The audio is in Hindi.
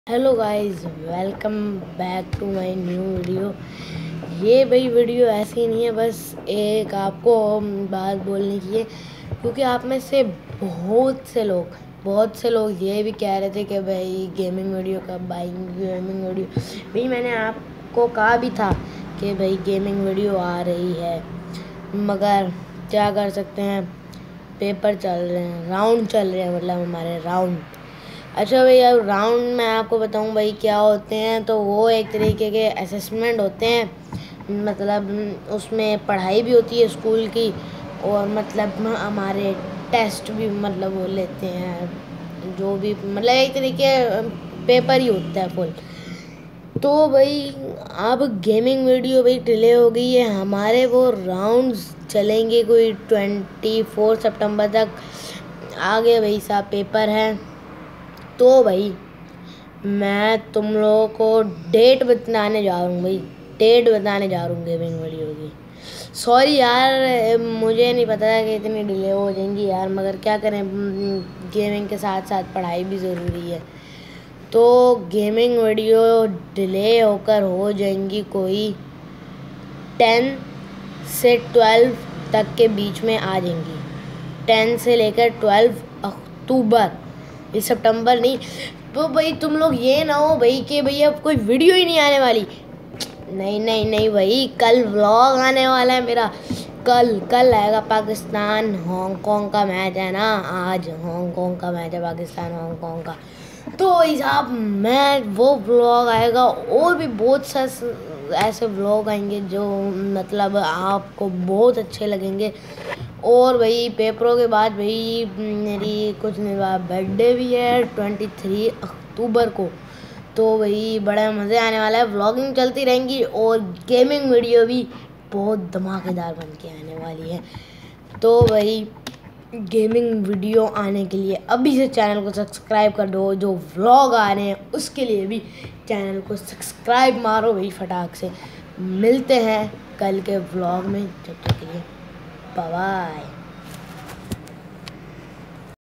Hello guys, welcome back to my new video. ये भाई वीडियो ऐसी नहीं है, बस एक आपको बात बोलने की है, क्योंकि आप में से बहुत से लोग ये भी कह रहे थे कि भाई गेमिंग वीडियो कब आएंगी। गेमिंग वीडियो भाई मैंने आपको कहा भी था कि भाई गेमिंग वीडियो आ रही है, मगर क्या कर सकते हैं, पेपर चल रहे हैं, राउंड चल रहे हैं, मतलब हमारे राउंड। अच्छा भैया, राउंड में आपको बताऊं भाई क्या होते हैं, तो वो एक तरीके के असेसमेंट होते हैं। मतलब उसमें पढ़ाई भी होती है स्कूल की, और मतलब हमारे टेस्ट भी मतलब वो लेते हैं, जो भी मतलब एक तरीके पेपर ही होता है फुल। तो भाई अब गेमिंग वीडियो भाई डिले हो गई है, हमारे वो राउंड्स चलेंगे कोई 24 सितंबर तक। आगे भाई साहब पेपर है, तो भाई मैं तुम लोगों को डेट बताने जा रहा हूँ भाई, डेट बताने जा रहा हूँ गेमिंग वीडियो की। सॉरी यार, मुझे नहीं पता था कि इतनी डिले हो जाएंगी यार, मगर क्या करें, गेमिंग के साथ साथ पढ़ाई भी ज़रूरी है। तो गेमिंग वीडियो डिले होकर हो जाएंगी कोई 10 से 12 तक के बीच में आ जाएंगी। 10 से लेकर 12 अक्टूबर, ये सितंबर नहीं। तो भाई तुम लोग ये ना हो भाई कि भैया कोई वीडियो ही नहीं आने वाली। नहीं नहीं नहीं भाई, कल व्लॉग आने वाला है मेरा। कल आएगा। पाकिस्तान हांगकांग का मैच है ना, आज हांगकांग का मैच है, पाकिस्तान हांगकांग का। तो भाई साहब मैं वो व्लॉग आएगा, और भी बहुत सा ऐसे व्लॉग आएंगे जो मतलब आपको बहुत अच्छे लगेंगे। और भाई पेपरों के बाद भाई मेरी कुछ दिन बाद बर्थडे भी है 23 अक्टूबर को। तो भाई बड़ा मज़े आने वाला है, व्लॉगिंग चलती रहेंगी और गेमिंग वीडियो भी बहुत धमाकेदार बन के आने वाली है। तो भाई गेमिंग वीडियो आने के लिए अभी से चैनल को सब्सक्राइब कर दो, जो व्लॉग आ रहे हैं उसके लिए भी चैनल को सब्सक्राइब मारो भाई फटाक से। मिलते हैं कल के व्लॉग में, जब तक के लिए बाय बाय।